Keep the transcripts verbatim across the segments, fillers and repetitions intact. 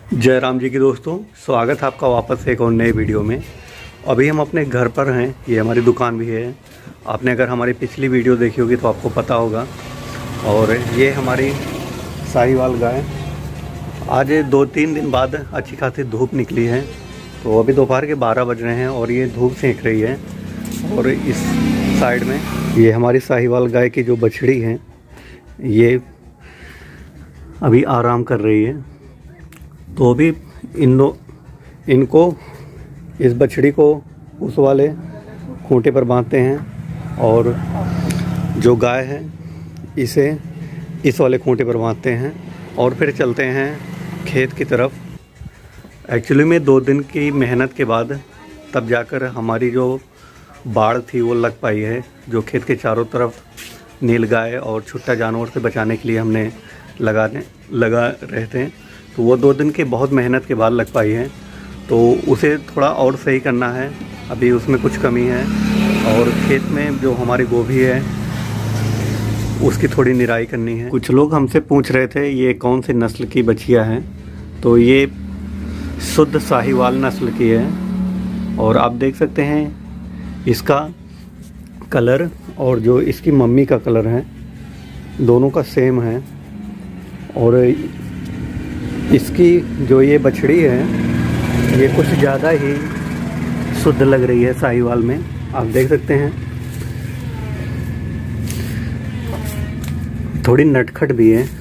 जय राम जी की दोस्तों, स्वागत है आपका वापस एक और नए वीडियो में। अभी हम अपने घर पर हैं, ये हमारी दुकान भी है। आपने अगर हमारी पिछली वीडियो देखी होगी तो आपको पता होगा। और ये हमारी साहिवाल गाय आज दो तीन दिन बाद अच्छी खासी धूप निकली है। तो अभी दोपहर के बारह बज रहे हैं और ये धूप सेंक रही है। और इस साइड में ये हमारी साहिवाल गाय की जो बछड़ी है, ये अभी आराम कर रही है। तो अभी इन लो इनको इस बछड़ी को उस वाले खूंटे पर बांधते हैं और जो गाय है इसे इस वाले खूंटे पर बांधते हैं और फिर चलते हैं खेत की तरफ। एक्चुअली में दो दिन की मेहनत के बाद तब जाकर हमारी जो बाड़ थी वो लग पाई है। जो खेत के चारों तरफ नील गाय और छुट्टा जानवर से बचाने के लिए हमने लगाने लगा रहे थे, तो वो दो दिन की बहुत मेहनत के बाद लग पाई है। तो उसे थोड़ा और सही करना है, अभी उसमें कुछ कमी है। और खेत में जो हमारी गोभी है उसकी थोड़ी निराई करनी है। कुछ लोग हमसे पूछ रहे थे ये कौन सी नस्ल की बछिया है, तो ये शुद्ध साहिवाल नस्ल की है। और आप देख सकते हैं इसका कलर और जो इसकी मम्मी का कलर है दोनों का सेम है। और इसकी जो ये बछड़ी है ये कुछ ज़्यादा ही शुद्ध लग रही है साहिवाल में, आप देख सकते हैं। थोड़ी नटखट भी है,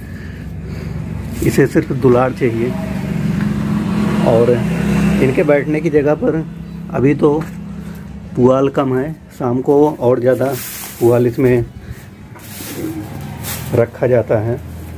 इसे सिर्फ दुलार चाहिए। और इनके बैठने की जगह पर अभी तो पुआल कम है, शाम को और ज़्यादा पुआल इसमें रखा जाता है।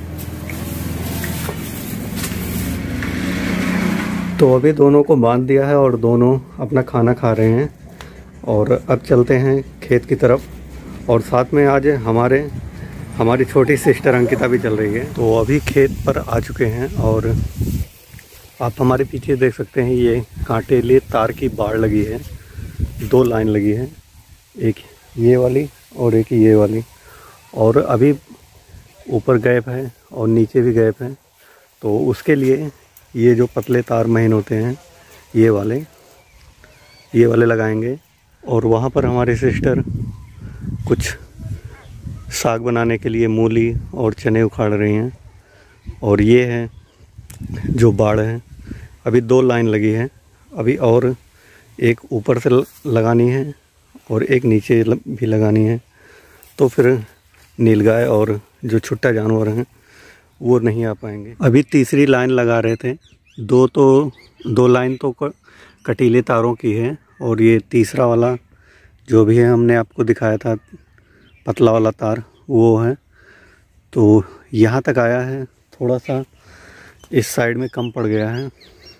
तो अभी दोनों को बांध दिया है और दोनों अपना खाना खा रहे हैं। और अब चलते हैं खेत की तरफ। और साथ में आज हमारे हमारी छोटी सिस्टर अंकिता भी चल रही है। तो अभी खेत पर आ चुके हैं और आप हमारे पीछे देख सकते हैं ये कांटेले तार की बाड़ लगी है। दो लाइन लगी है, एक ये वाली और एक ये वाली। और अभी ऊपर गैप है और नीचे भी गैप है, तो उसके लिए ये जो पतले तार महीन होते हैं ये वाले ये वाले लगाएंगे। और वहाँ पर हमारे सिस्टर कुछ साग बनाने के लिए मूली और चने उखाड़ रही हैं। और ये है जो बाड़ है, अभी दो लाइन लगी है, अभी और एक ऊपर से लगानी है और एक नीचे भी लगानी है। तो फिर नीलगाय और जो छुट्टा जानवर हैं वो नहीं आ पाएंगे। अभी तीसरी लाइन लगा रहे थे, दो तो दो लाइन तो कटीले तारों की है और ये तीसरा वाला जो भी है हमने आपको दिखाया था पतला वाला तार वो है। तो यहाँ तक आया है, थोड़ा सा इस साइड में कम पड़ गया है।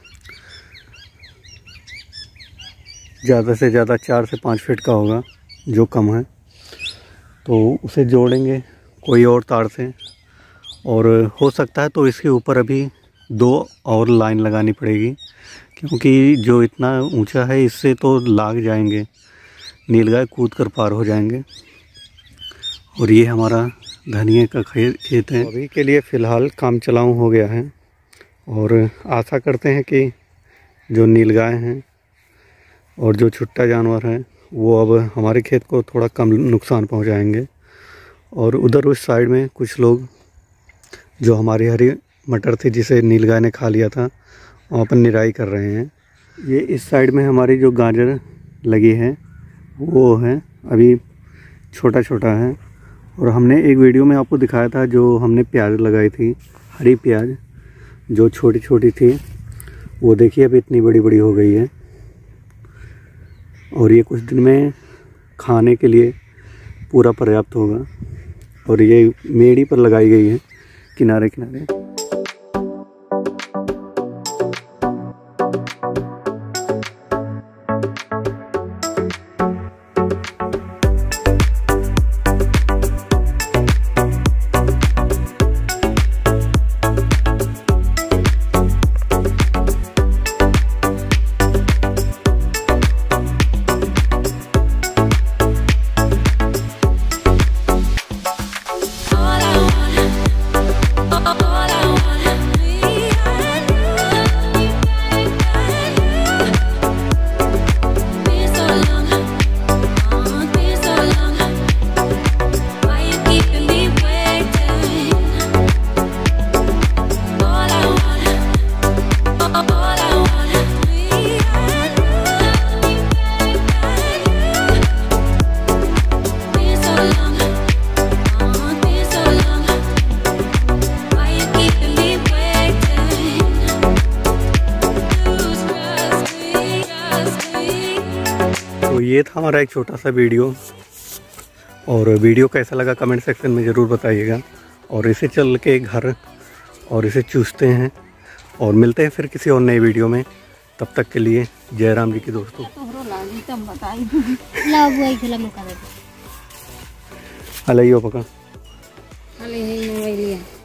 ज़्यादा से ज़्यादा चार से पाँच फीट का होगा जो कम है, तो उसे जोड़ेंगे कोई और तार से। और हो सकता है तो इसके ऊपर अभी दो और लाइन लगानी पड़ेगी, क्योंकि जो इतना ऊंचा है इससे तो लाग जाएंगे, नीलगाय कूद कर पार हो जाएंगे। और ये हमारा धनिया का खेत है। अभी के लिए फ़िलहाल काम चलाऊँ हो गया है और आशा करते हैं कि जो नीलगाय हैं और जो छुट्टा जानवर है वो अब हमारे खेत को थोड़ा कम नुकसान पहुंचाएंगे। और उधर उस साइड में कुछ लोग जो हमारी हरी मटर थी जिसे नीलगाय ने खा लिया था वहाँ पर निराई कर रहे हैं। ये इस साइड में हमारी जो गाजर लगी है वो है अभी छोटा छोटा है। और हमने एक वीडियो में आपको दिखाया था जो हमने प्याज लगाई थी, हरी प्याज जो छोटी छोटी थी, वो देखिए अभी इतनी बड़ी बड़ी हो गई है। और ये कुछ दिन में खाने के लिए पूरा पर्याप्त होगा। और ये मेड़ी पर लगाई गई है किनारे किनारे। All I ये था हमारा एक छोटा सा वीडियो, और वीडियो कैसा लगा कमेंट सेक्शन में ज़रूर बताइएगा। और इसे चल के घर और इसे चूसते हैं और मिलते हैं फिर किसी और नए वीडियो में। तब तक के लिए जय राम जी की दोस्तों। हलाइयो पका।